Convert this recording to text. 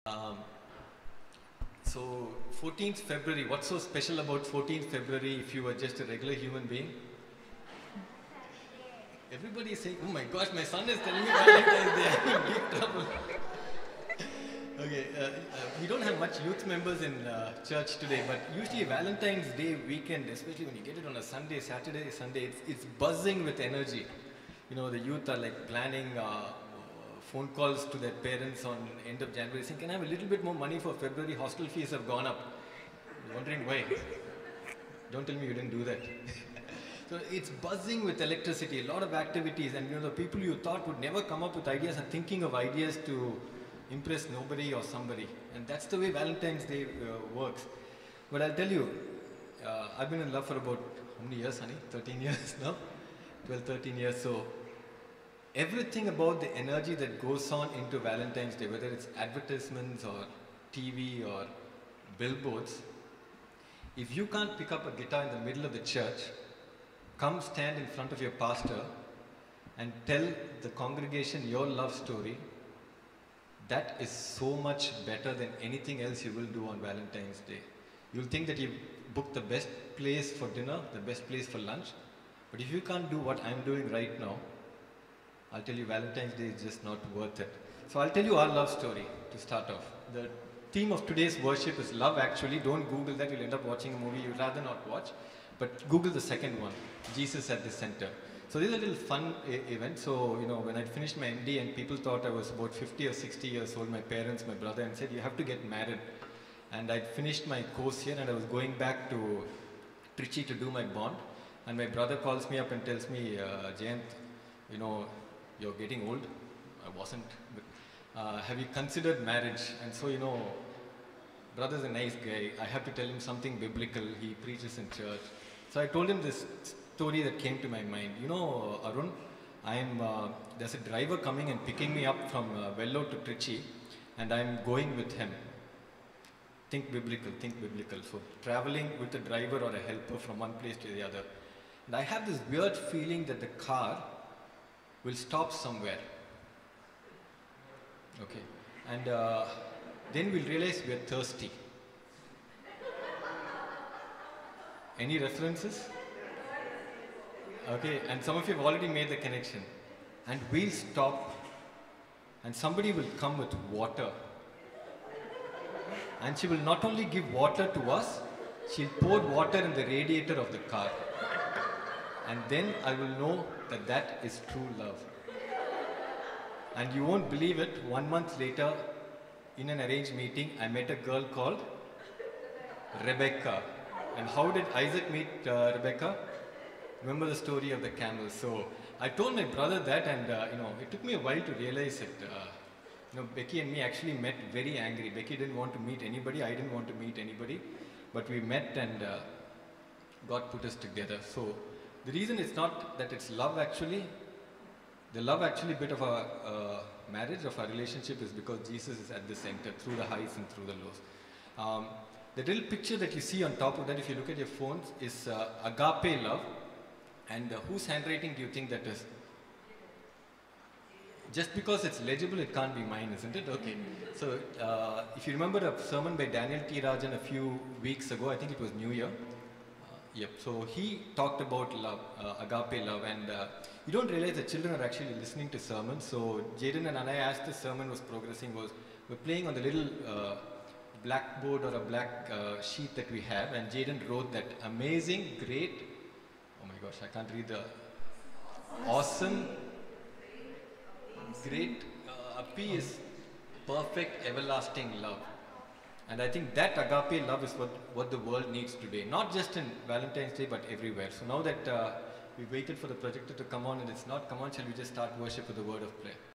Um, so 14th February, what's so special about 14th February if you were just a regular human being? Everybody is saying, oh my gosh, my son is telling me Valentine's Day, I'm in big trouble. Okay, we don't have much youth members in church today, but usually Valentine's Day weekend, especially when you get it on a Sunday, Saturday, Sunday, it's buzzing with energy. You know, the youth are like planning phone calls to their parents on end of January saying, can I have a little bit more money for February? Hostel fees have gone up. You're wondering why. Don't tell me you didn't do that. So it's buzzing with electricity, a lot of activities, and you know, the people you thought would never come up with ideas are thinking of ideas to impress nobody or somebody. And that's the way Valentine's Day works. But I'll tell you, I've been in love for about, how many years, honey? 13 years now? 12, 13 years. So everything about the energy that goes on into Valentine's Day, whether it's advertisements or TV or billboards, if you can't pick up a guitar in the middle of the church, come stand in front of your pastor and tell the congregation your love story, that is so much better than anything else you will do on Valentine's Day. You'll think that you've booked the best place for dinner, the best place for lunch, but if you can't do what I'm doing right now, I'll tell you Valentine's Day is just not worth it. So I'll tell you our love story to start off. The theme of today's worship is love actually. Don't Google that, you'll end up watching a movie you'd rather not watch. But Google the second one, Jesus at the center. So this is a little fun event. So, you know, when I finished my MD and people thought I was about 50 or 60 years old, my parents, my brother, and said, you have to get married. And I'd finished my course here and I was going back to Trichy to do my bond. And my brother calls me up and tells me, Jayant, you know, you're getting old. I wasn't. But, have you considered marriage? And so, you know, brother's a nice guy. I have to tell him something biblical. He preaches in church. So I told him this story that came to my mind. You know, Arun, there's a driver coming and picking me up from Vellore to Trichy, and I'm going with him. Think biblical, think biblical. So traveling with a driver or a helper from one place to the other. And I have this weird feeling that the car will stop somewhere. Okay. And then we'll realize we're thirsty. Any references? Okay, and some of you have already made the connection. And we'll stop and somebody will come with water. And she will not only give water to us, she'll pour water in the radiator of the car. And then I will know that that is true love. And you won't believe it, 1 month later, in an arranged meeting, I met a girl called Rebecca. And how did Isaac meet Rebecca? Remember the story of the camel. So I told my brother that, and you know, it took me a while to realize it. You know, Becky and me actually met very angry. Becky didn't want to meet anybody. I didn't want to meet anybody. But we met and God put us together. So the reason it's not that it's love actually, the love actually bit of our marriage, of our relationship, is because Jesus is at the center, through the highs and through the lows. The little picture that you see on top of that, if you look at your phones, is agape love. And whose handwriting do you think that is? Just because it's legible, it can't be mine, isn't it? Okay. So if you remember a sermon by Daniel T. Rajan a few weeks ago, I think it was New Year. Yep. So he talked about love, agape love, and you don't realize that children are actually listening to sermons. So Jaden and Anaya, as the sermon was progressing, we're playing on the little blackboard or a black sheet that we have, and Jaden wrote that amazing, great, oh my gosh, I can't read the, awesome, great, P is perfect, everlasting love. And I think that agape love is what the world needs today, not just in Valentine's Day, but everywhere. So now that we waited for the projector to come on and it's not come on, shall we just start worship with the word of prayer?